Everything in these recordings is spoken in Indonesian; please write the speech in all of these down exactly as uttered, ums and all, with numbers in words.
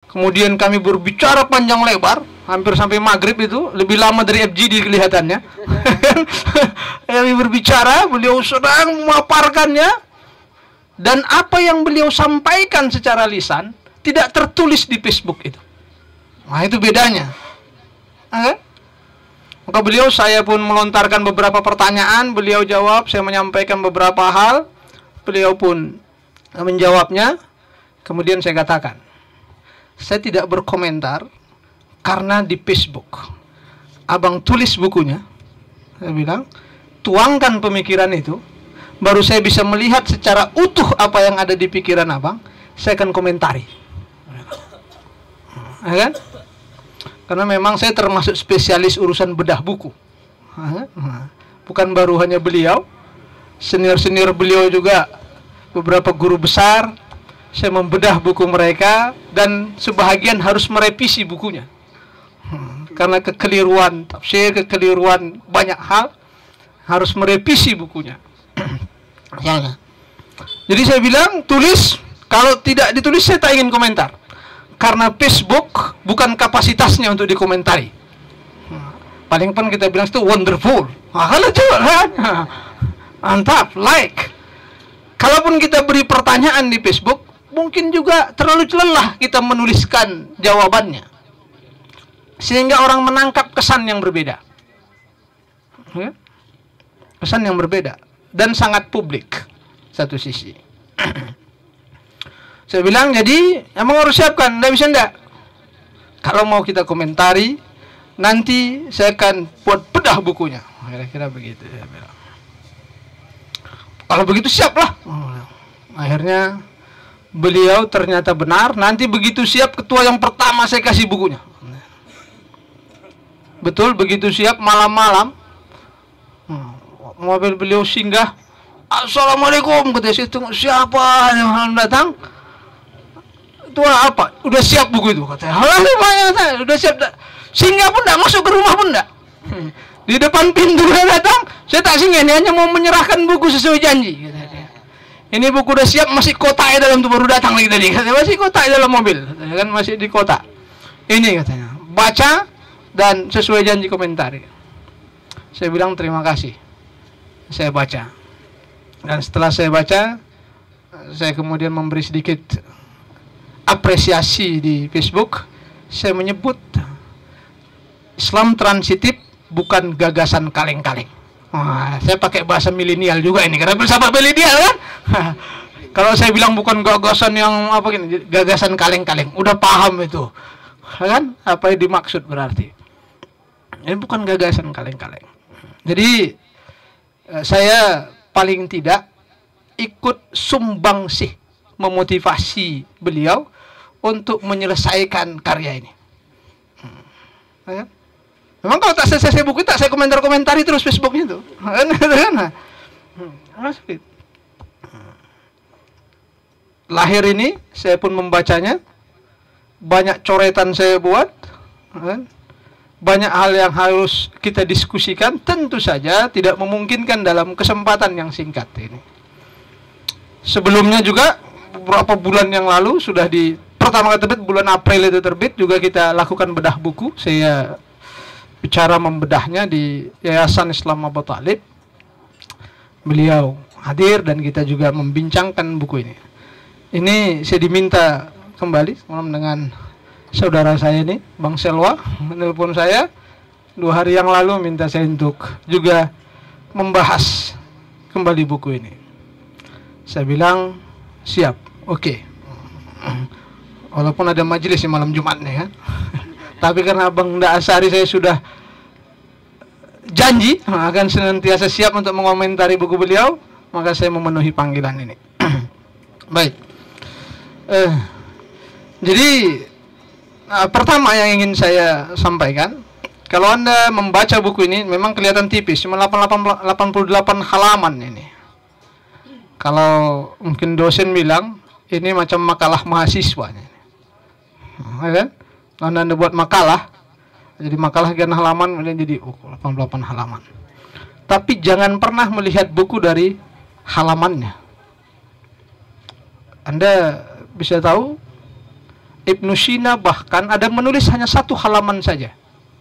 Kemudian kami berbicara panjang lebar, hampir sampai maghrib itu, lebih lama dari F G D kelihatannya. Kami berbicara, beliau sedang memaparkannya, dan apa yang beliau sampaikan secara lisan tidak tertulis di Facebook itu. Nah, itu bedanya. Oke? Maka beliau, saya pun melontarkan beberapa pertanyaan, beliau jawab, saya menyampaikan beberapa hal, beliau pun menjawabnya. Kemudian saya katakan, saya tidak berkomentar karena di Facebook abang tulis bukunya. Saya bilang, tuangkan pemikiran itu, baru saya bisa melihat secara utuh apa yang ada di pikiran abang, saya akan komentari. Ya kan? Karena memang saya termasuk spesialis urusan bedah buku. Bukan baru hanya beliau, senior-senior beliau juga, beberapa guru besar, saya membedah buku mereka, dan sebahagian harus merevisi bukunya. Karena kekeliruan tafsir, kekeliruan banyak hal, harus merevisi bukunya. Jadi saya bilang, tulis, kalau tidak ditulis saya tak ingin komentar. Karena Facebook bukan kapasitasnya untuk dikomentari. Paling pun kita bilang itu wonderful. Kalau kan? Mantap, like. Kalaupun kita beri pertanyaan di Facebook, mungkin juga terlalu lelah kita menuliskan jawabannya, sehingga orang menangkap kesan yang berbeda. Kesan yang berbeda. Dan sangat publik, satu sisi. Saya bilang, jadi emang harus siapkan, tidak bisa enggak. Kalau mau kita komentari, nanti saya akan buat bedah bukunya. Kira-kira begitu saya bilang. Kalau begitu siaplah. Akhirnya beliau ternyata benar. Nanti begitu siap, ketua yang pertama saya kasih bukunya. Betul, begitu siap malam-malam, mobil beliau singgah. Assalamualaikum, kata saya, tunggu siapa yang datang? Tua apa? Udah siap buku itu, katanya. Halo, udah siap. Singgah pun enggak, masuk ke rumah pun enggak. Di depan pintu dia datang, saya tak singgah, ini hanya mau menyerahkan buku sesuai janji. Ini buku udah siap, masih kotak dalam tuh, baru datang lagi tadi. Katanya, masih kotak dalam mobil, katanya, kan masih di kotak. Ini katanya, baca dan sesuai janji komentari. Saya bilang terima kasih. Saya baca. Dan setelah saya baca, saya kemudian memberi sedikit apresiasi di Facebook. Saya menyebut Islam transitif bukan gagasan kaleng-kaleng. Wah, saya pakai bahasa milenial juga ini, karena bersama milenial kan. Kalau saya bilang bukan gagasan yang apa gini, gagasan kaleng-kaleng, udah paham itu, kan? Apa yang dimaksud berarti? Ini bukan gagasan kaleng-kaleng. Jadi saya paling tidak ikut sumbangsih memotivasi beliau untuk menyelesaikan karya ini. Hmm. Memang kalau tak selesai buku, tak saya komentar-komentari terus Facebooknya itu. Lahir ini, saya pun membacanya. Banyak coretan saya buat. Banyak hal yang harus kita diskusikan. Tentu saja tidak memungkinkan dalam kesempatan yang singkat ini. Sebelumnya juga, beberapa bulan yang lalu, sudah di pertama kali terbit, bulan April itu terbit, juga kita lakukan bedah buku. Saya bicara membedahnya di Yayasan Islam Abu Talib. Beliau hadir dan kita juga membincangkan buku ini. Ini saya diminta kembali malam dengan saudara saya ini, Bang Selwa, menelpon saya dua hari yang lalu, minta saya untuk juga membahas kembali buku ini. Saya bilang siap, oke. Okay. Walaupun ada majelis di malam Jumat nih kan. Tapi karena Bang Nda Asari saya sudah janji akan senantiasa siap untuk mengomentari buku beliau, maka saya memenuhi panggilan ini. Baik. Eh, jadi nah, pertama yang ingin saya sampaikan, kalau Anda membaca buku ini memang kelihatan tipis, cuma delapan puluh delapan halaman ini. Kalau mungkin dosen bilang ini macam makalah mahasiswa. Ya kan? Kalau Anda buat makalah, jadi makalah sekian halaman, kemudian jadi oh, delapan puluh delapan halaman. Tapi jangan pernah melihat buku dari halamannya. Anda bisa tahu Ibnu Sina bahkan ada menulis hanya satu halaman saja.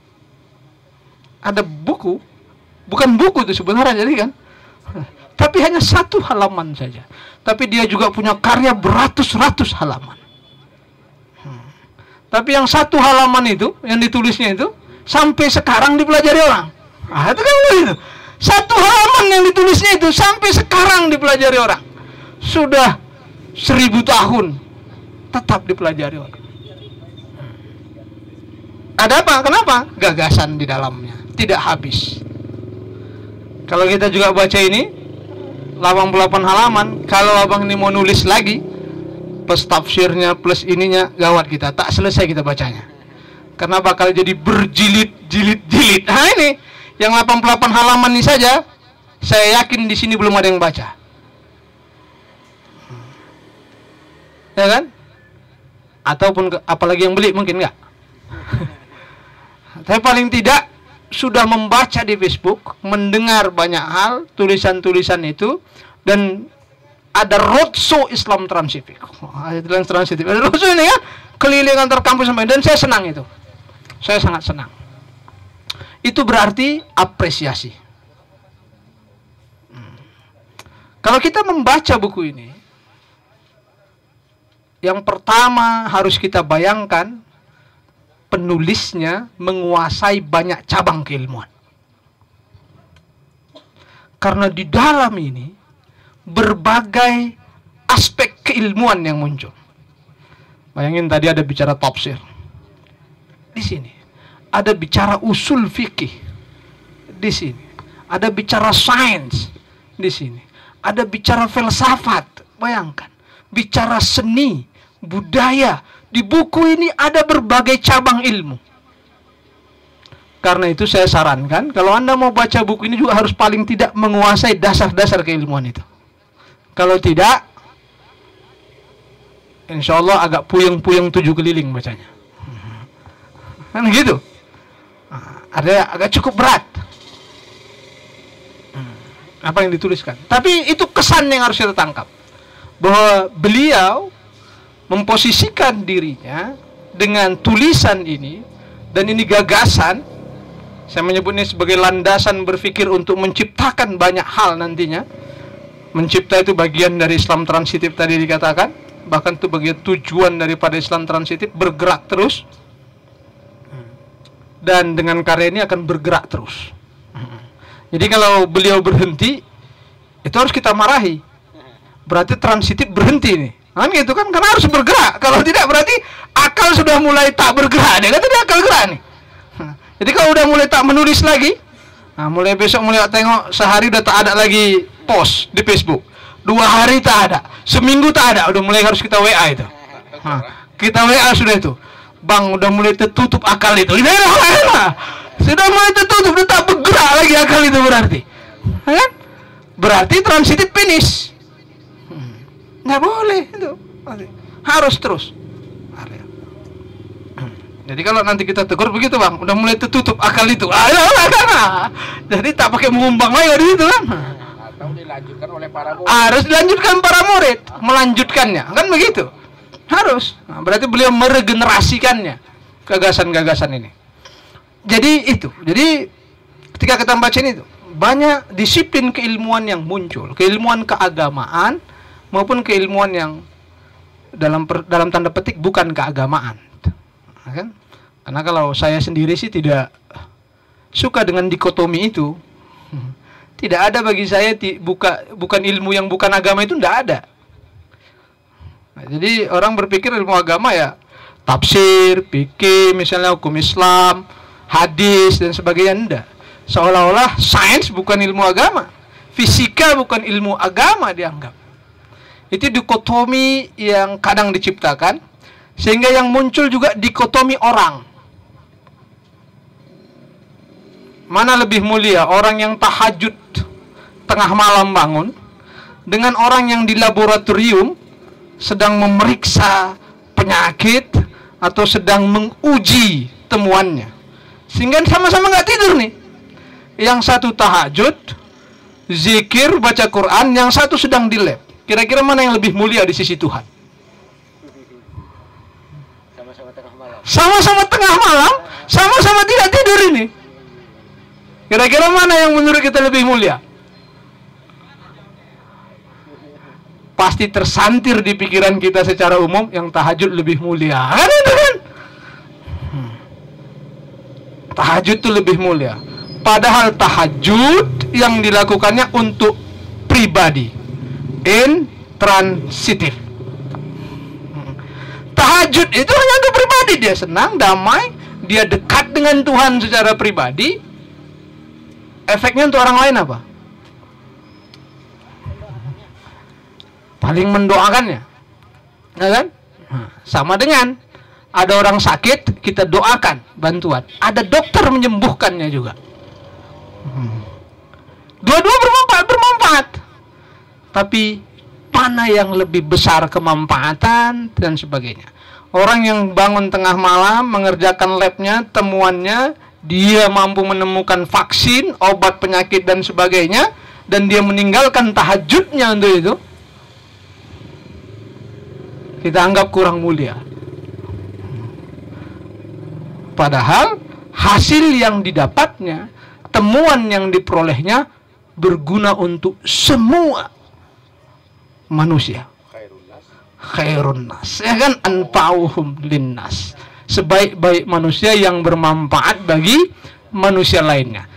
Ada buku, bukan buku itu sebenarnya jadi kan, tapi hanya satu halaman saja. Tapi dia juga punya karya beratus-ratus halaman. Hmm. Tapi yang satu halaman itu, yang ditulisnya itu, sampai sekarang dipelajari orang. Ah, itu kan begitu. Satu halaman yang ditulisnya itu sampai sekarang dipelajari orang. Sudah seribu tahun tetap dipelajari orang. Ada apa? Kenapa? Gagasan di dalamnya tidak habis. Kalau kita juga baca ini delapan puluh delapan halaman, kalau abang ini mau nulis lagi plus tafsirnya plus ininya, gawat kita, tak selesai kita bacanya. Karena bakal jadi berjilid-jilid-jilid. Nah ini yang delapan puluh delapan halaman ini saja, saya yakin di sini belum ada yang baca. Ya kan? Ataupun ke, apalagi yang beli mungkin enggak. Tapi paling tidak sudah membaca di Facebook, mendengar banyak hal, tulisan-tulisan itu, dan ada roadshow Islam Transifik. Islam Transifik. Ada roadshow ini ya, keliling antar kampus sampai, dan saya senang itu. Saya sangat senang. Itu berarti apresiasi. Hmm. Kalau kita membaca buku ini, yang pertama harus kita bayangkan, penulisnya menguasai banyak cabang keilmuan. Karena di dalam ini berbagai aspek keilmuan yang muncul. Bayangin tadi ada bicara tafsir. Di sini ada bicara usul fikih. Di sini ada bicara sains. Di sini ada bicara filsafat. Bayangkan, bicara seni, budaya. Di buku ini ada berbagai cabang ilmu. Karena itu saya sarankan, kalau Anda mau baca buku ini juga harus paling tidak menguasai dasar-dasar keilmuan itu. Kalau tidak, insya Allah agak puyeng-puyeng tujuh keliling bacanya. Kan gitu. Ada agak cukup berat apa yang dituliskan. Tapi itu kesan yang harus kita tangkap, bahwa beliau memposisikan dirinya dengan tulisan ini, dan ini gagasan. Saya menyebutnya sebagai landasan berpikir untuk menciptakan banyak hal nantinya. Mencipta itu bagian dari Islam transitif tadi dikatakan, bahkan itu bagian tujuan daripada Islam transitif, bergerak terus. Dan dengan karya ini akan bergerak terus. Jadi kalau beliau berhenti, itu harus kita marahi. Berarti transitif berhenti nih. Kan gitu kan, karena harus bergerak. Kalau tidak berarti akal sudah mulai tak bergerak. Dia kan tidak akal gerak nih. Jadi kalau udah mulai tak menulis lagi, nah mulai besok mulai tengok sehari udah tak ada lagi post di Facebook. Dua hari tak ada, seminggu tak ada, udah mulai harus kita W A itu. Nah, kita W A sudah itu. Bang, udah mulai tertutup akal itu. Ini sudah mulai tertutup, udah tak bergerak lagi akal itu berarti. Kan? Berarti transitif finish. Nggak boleh itu, harus terus. Jadi kalau nanti kita tegur begitu bang, udah mulai tertutup akal itu, ah, jadi tak pakai mengumbang lagi di situ kan? Atau dilanjutkan oleh para murid. Harus dilanjutkan para murid, melanjutkannya, kan begitu? Harus. Nah, berarti beliau meregenerasikannya, gagasan-gagasan ini. Jadi itu, jadi ketika kita baca ini, banyak disiplin keilmuan yang muncul, keilmuan keagamaan maupun keilmuan yang dalam per, dalam tanda petik bukan keagamaan, kan? Karena kalau saya sendiri sih tidak suka dengan dikotomi itu. Tidak ada bagi saya buka, bukan ilmu yang bukan agama itu tidak ada. Nah, jadi orang berpikir ilmu agama ya tafsir, fikih, misalnya hukum Islam, hadis dan sebagainya, enggak. Seolah-olah sains bukan ilmu agama, fisika bukan ilmu agama dianggap. Itu dikotomi yang kadang diciptakan, sehingga yang muncul juga dikotomi orang. Mana lebih mulia, orang yang tahajud tengah malam bangun dengan orang yang di laboratorium sedang memeriksa penyakit atau sedang menguji temuannya, sehingga sama-sama nggak tidur nih. Yang satu tahajud, zikir, baca Quran, yang satu sedang di lab. Kira-kira mana yang lebih mulia di sisi Tuhan? Sama-sama tengah malam, sama-sama tidak tidur ini. Kira-kira mana yang menurut kita lebih mulia? Pasti tersantir di pikiran kita secara umum yang tahajud lebih mulia. Kan itu kan? Hmm. Tahajud itu lebih mulia. Padahal tahajud yang dilakukannya untuk pribadi, intransitif. Hmm. Tahajud itu hanya untuk pribadi. Dia senang, damai, dia dekat dengan Tuhan secara pribadi. Efeknya untuk orang lain apa? Paling mendoakannya, ya kan? Sama dengan ada orang sakit, kita doakan bantuan. Ada dokter menyembuhkannya juga. Dua-dua bermanfaat, bermanfaat. Tapi mana yang lebih besar kemanfaatan dan sebagainya? Orang yang bangun tengah malam mengerjakan labnya, temuannya, dia mampu menemukan vaksin, obat penyakit dan sebagainya, dan dia meninggalkan tahajudnya untuk itu, kita anggap kurang mulia. Padahal hasil yang didapatnya, temuan yang diperolehnya berguna untuk semua manusia. Khairun nas, ya kan? Anfa'uhum linnas, sebaik-baik manusia yang bermanfaat bagi manusia lainnya.